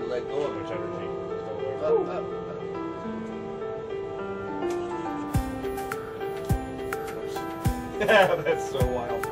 let go of Much energy. it. That's so wild.